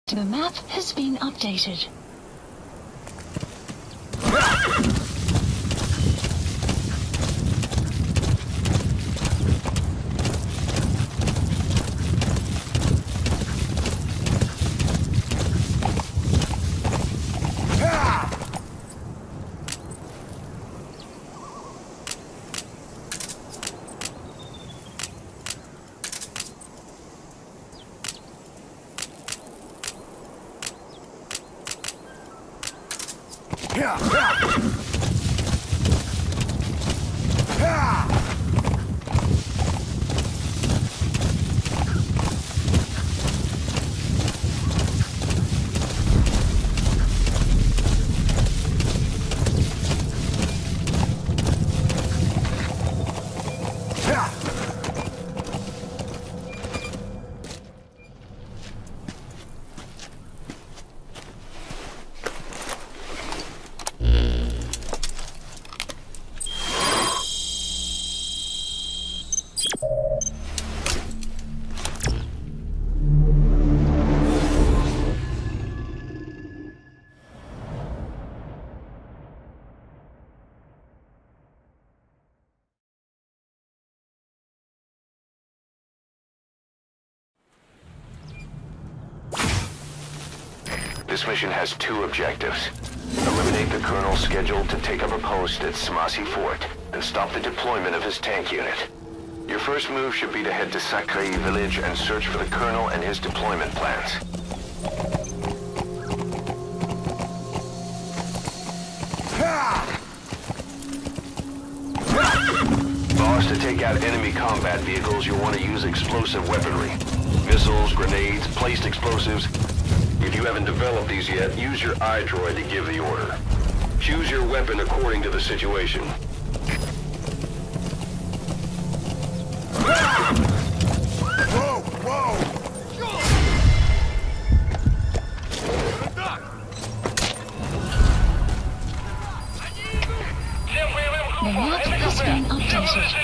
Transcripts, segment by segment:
The map has been updated. This mission has two objectives. Eliminate the colonel scheduled to take up a post at Smasi Fort, and stop the deployment of his tank unit. Your first move should be to head to Zaire village and search for the colonel and his deployment plans. Boss, to take out enemy combat vehicles, you'll want to use explosive weaponry. Missiles, grenades, placed explosives. If you haven't developed these yet, use your iDroid to give the order. Choose your weapon according to the situation. Whoa! Whoa! The map has been updated.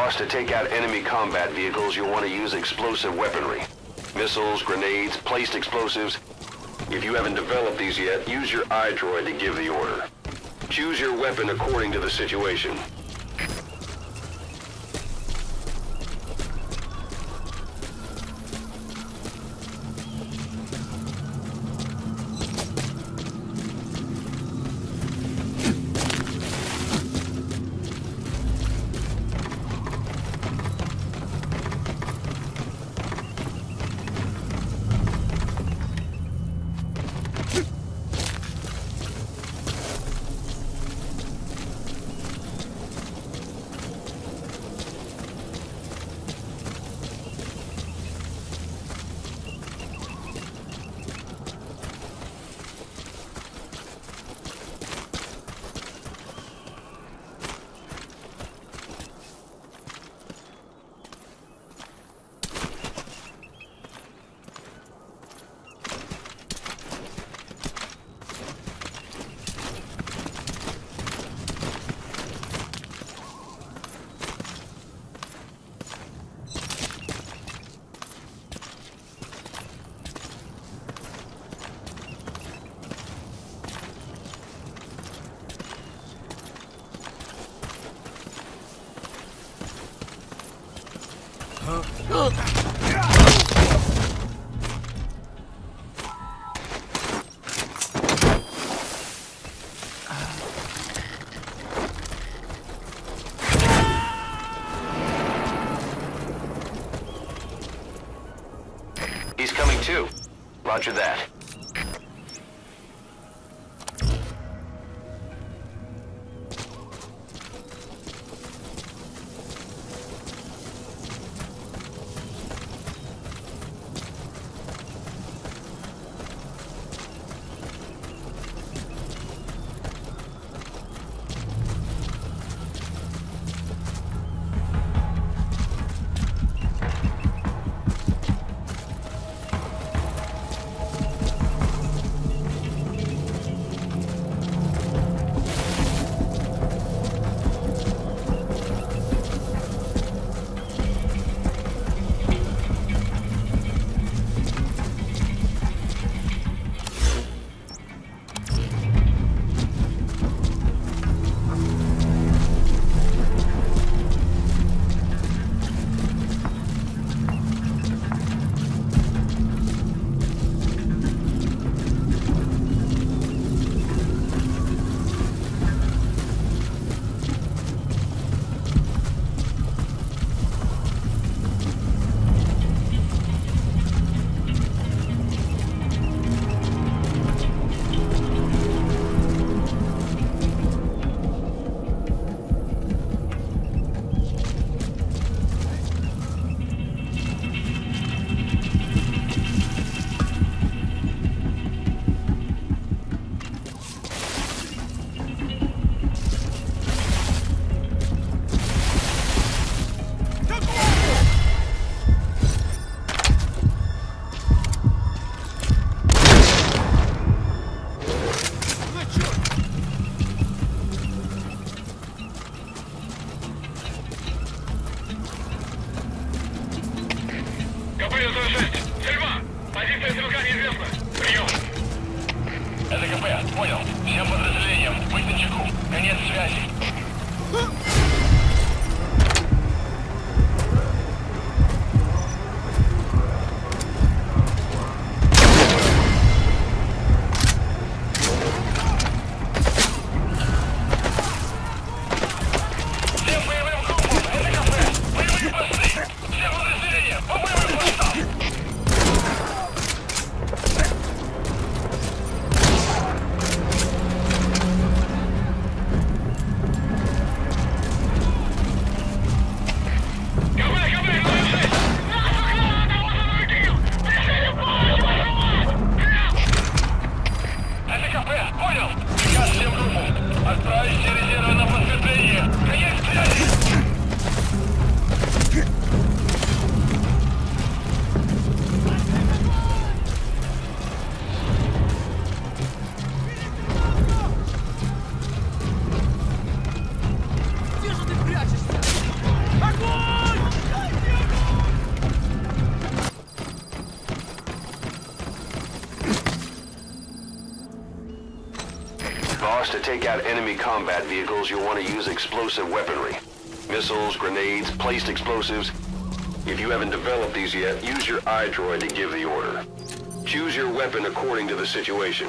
boss, to take out enemy combat vehicles, you'll want to use explosive weaponry. Missiles, grenades, placed explosives. If you haven't developed these yet, use your iDroid to give the order. Choose your weapon according to the situation. He's coming too. Roger that. Огонь! Boss, to take out enemy combat vehicles, you'll want to use explosive weaponry. Missiles, grenades, placed explosives. If you haven't developed these yet, use your iDroid to give the order. Choose your weapon according to the situation.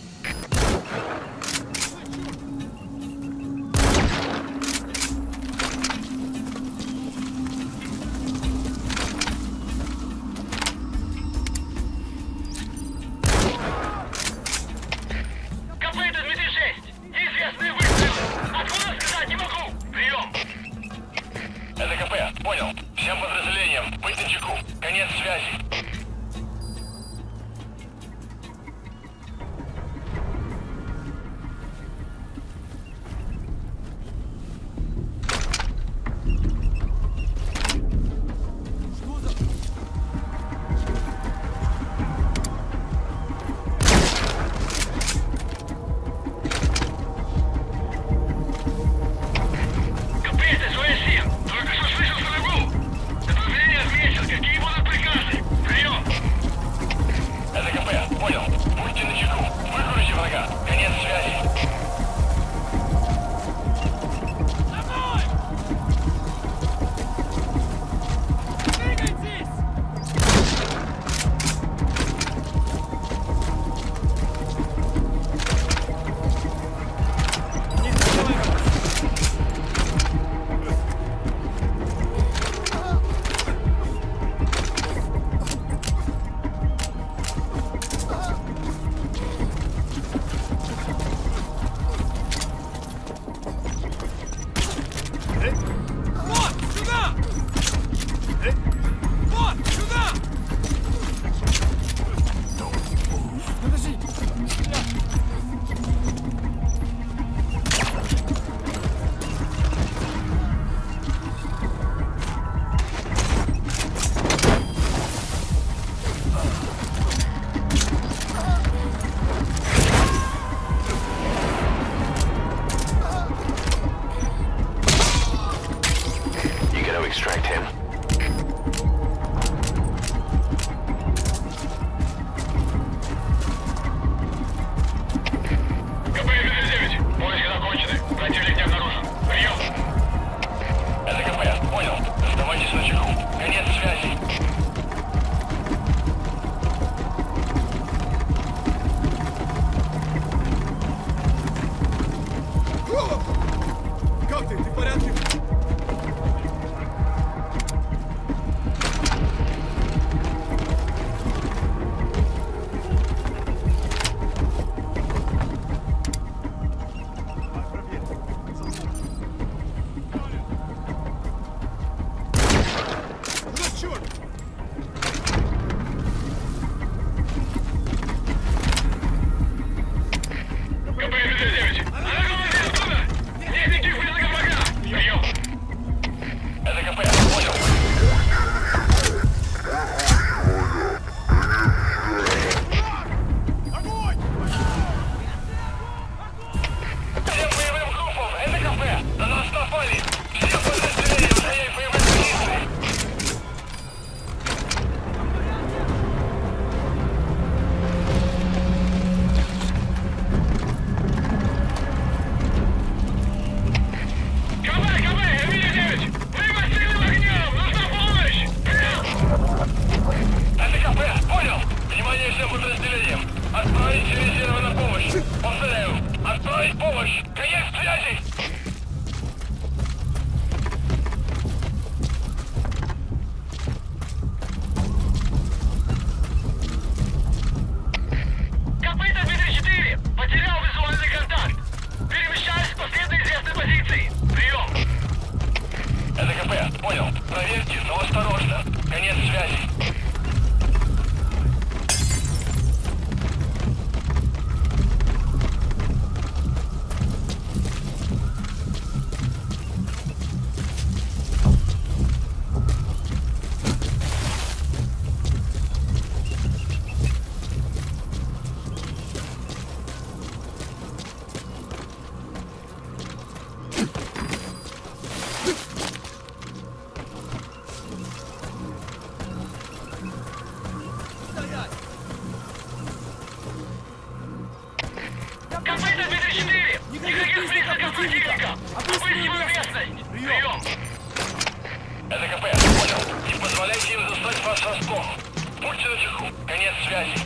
Понял. Всем подразделениям, быть начеку. Конец связи. Extract him. КП-9, поиски закончены. Противник не обнаружен. Прием. Это КП, понял. Оставайтесь на чеку. Конец связи. Как ты? Ты в порядке? противника! Обыскиваю местность! Прием! Это КП, понял. Не позволяйте им застать вас врасплох. Будьте начеку. Конец связи.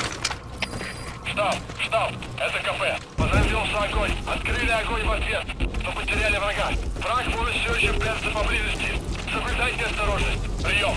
Штаб, это КП. Возобновился огонь. Открыли огонь в ответ. Но потеряли врага. Враг может все еще прятаться поблизости. Соблюдайте осторожность. Прием.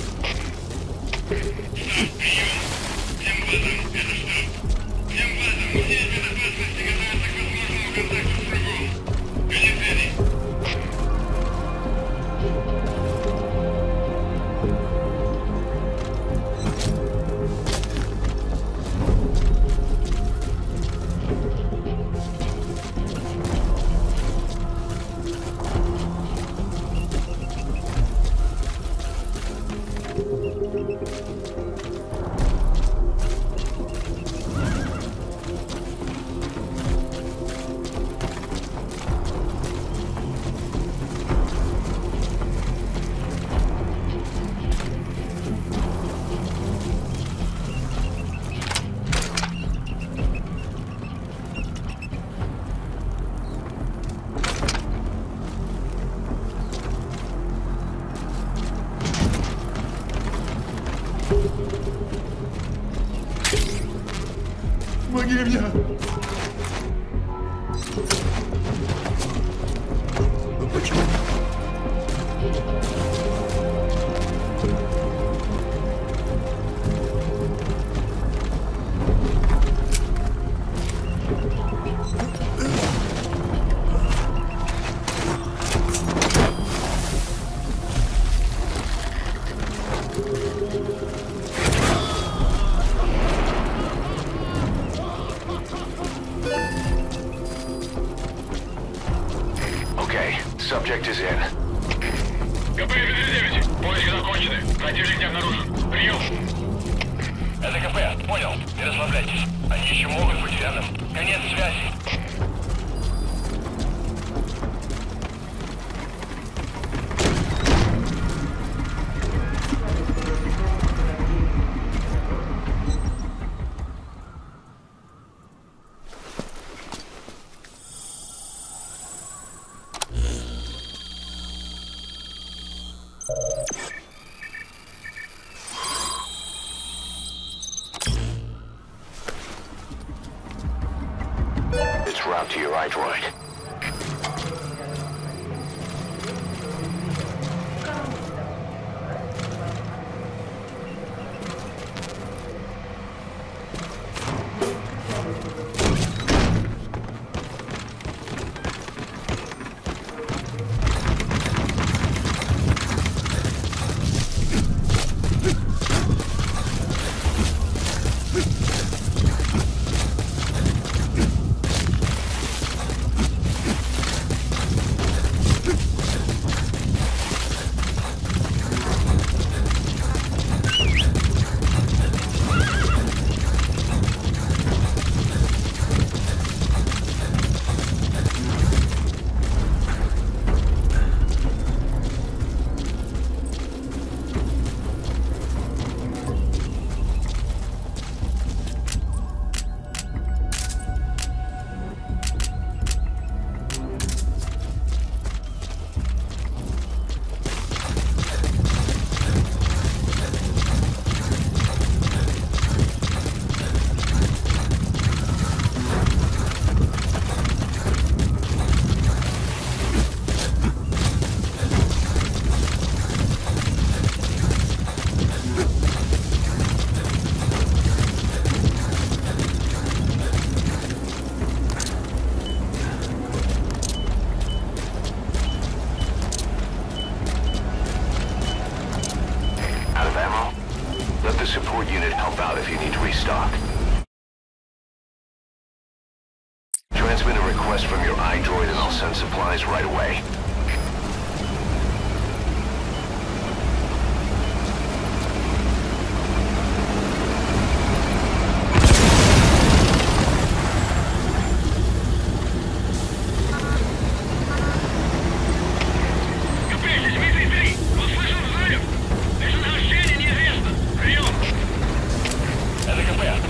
Помоги мне! Но почему? Subject is in. КП-9, поиски закончены. Противник не обнаружен. Прием. Это КП, понял. Не расслабляйтесь. Они еще могут быть рядом. Конец связи. It's route to your iDroid. Let the support unit help out if you need to restock. Transmit a request from your iDroid and I'll send supplies right away.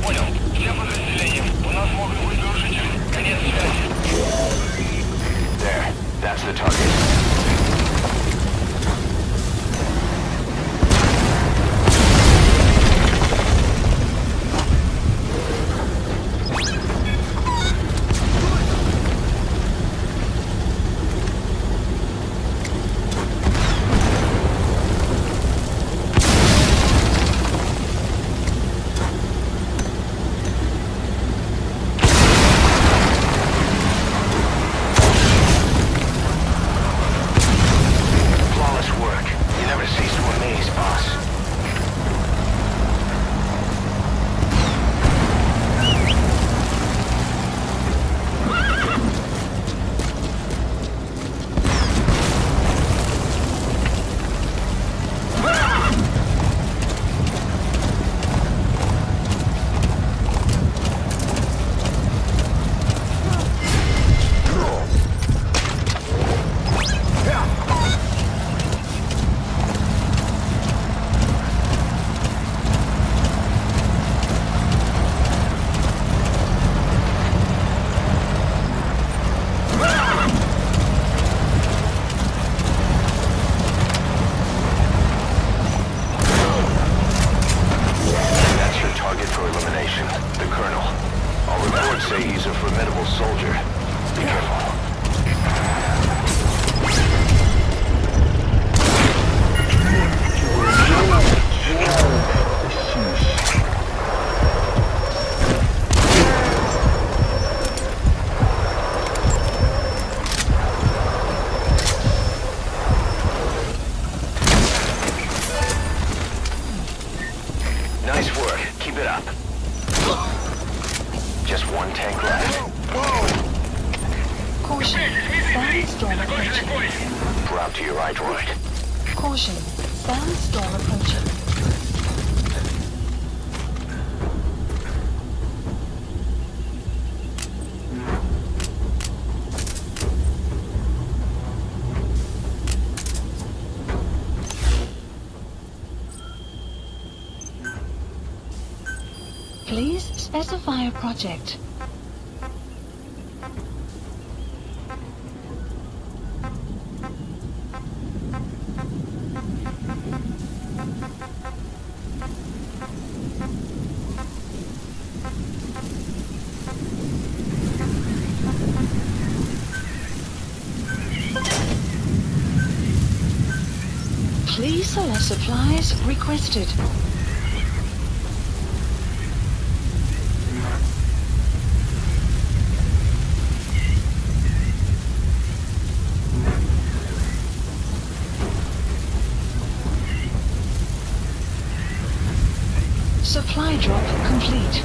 There. soldier. Be careful. Nice work. Keep it up. Just one tank left. Caution. Sandstorm approaching. Drop to your right, droid. Caution. Sandstorm approaching. Please specify a project. Please select supplies requested. Supply drop complete.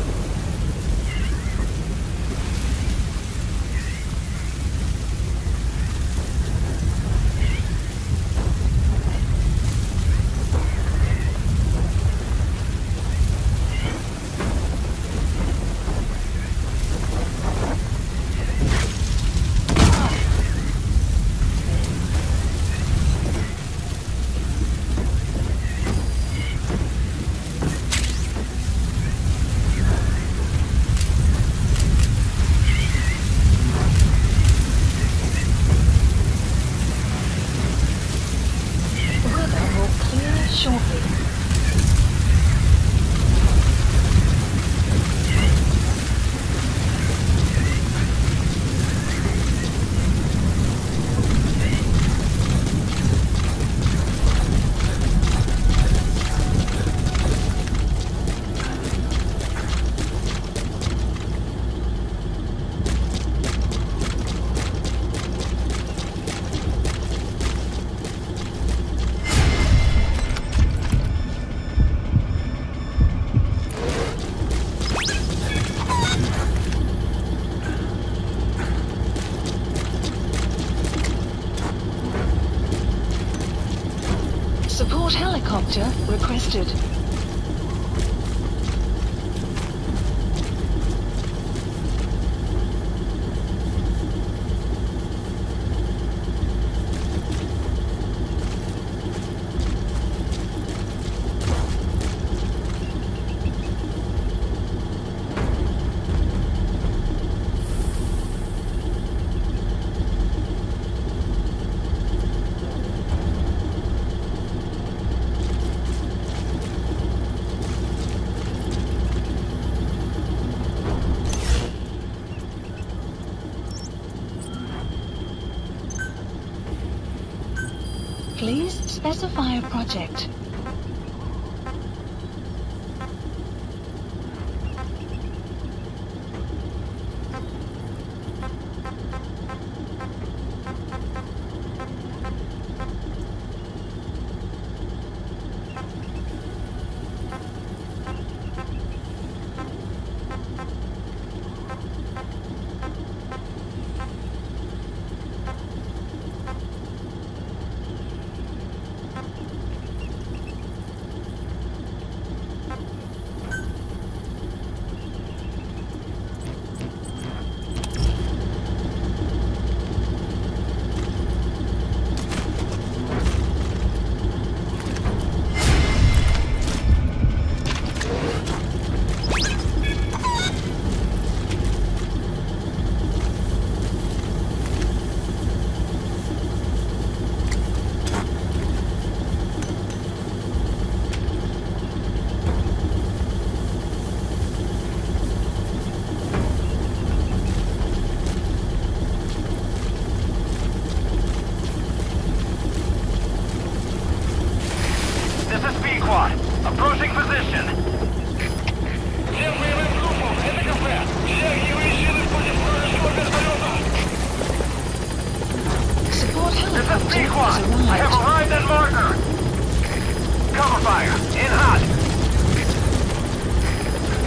Support helicopter requested. Please specify a project.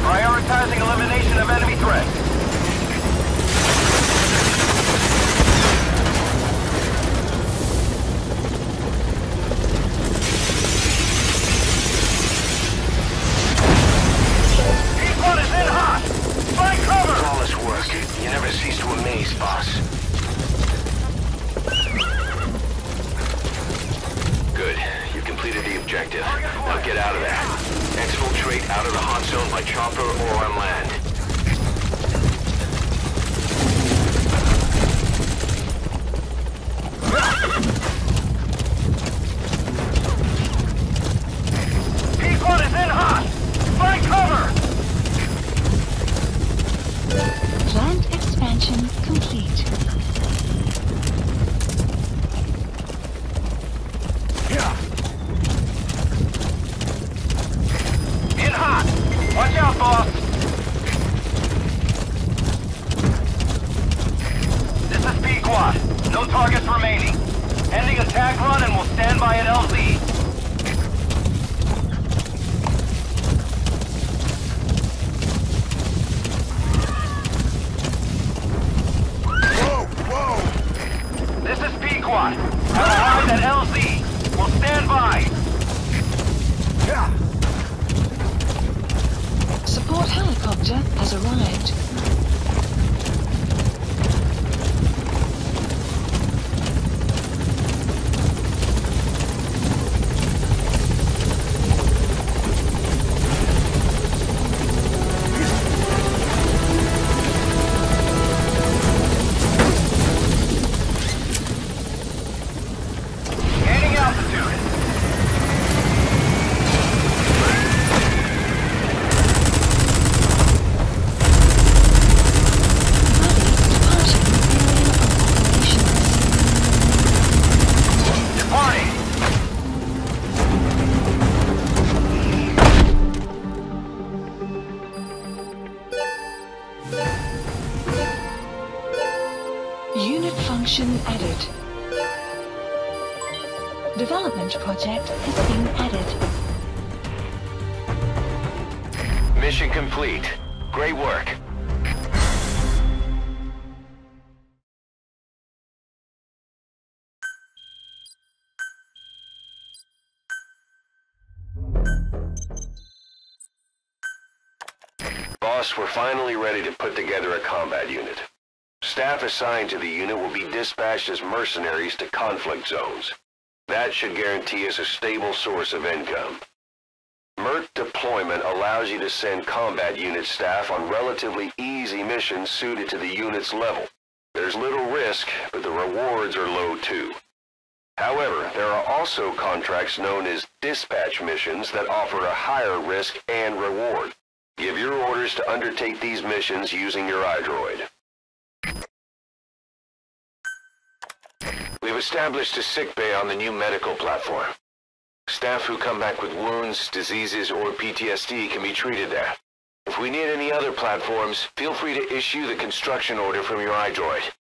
Prioritizing elimination of enemy threats. P1 is in hot! Find cover! Flawless work. You never cease to amaze, boss. Good. You completed the objective. Now get out of there. Exfiltrate out of the hot zone by chopper or on land. P1 is in hot! Find cover! Plant expansion complete. In hot! Watch out, boss! This is P-Quad. No targets remaining. Ending attack run and we'll stand by at LZ. This is P-Quad. Have a ride at LZ. We'll stand by. Support helicopter has arrived. Gaining altitude. Body departing. Unit function added. Development project has been added. Mission complete. Great work. Boss, we're finally ready to put together a combat unit. Staff assigned to the unit will be dispatched as mercenaries to conflict zones. That should guarantee us a stable source of income. MERT deployment allows you to send combat unit staff on relatively easy missions suited to the unit's level. There's little risk, but the rewards are low too. However, there are also contracts known as dispatch missions that offer a higher risk and reward. Give your orders to undertake these missions using your iDroid. We've established a sickbay on the new medical platform. Staff who come back with wounds, diseases, or PTSD can be treated there. If we need any other platforms, feel free to issue the construction order from your iDroid.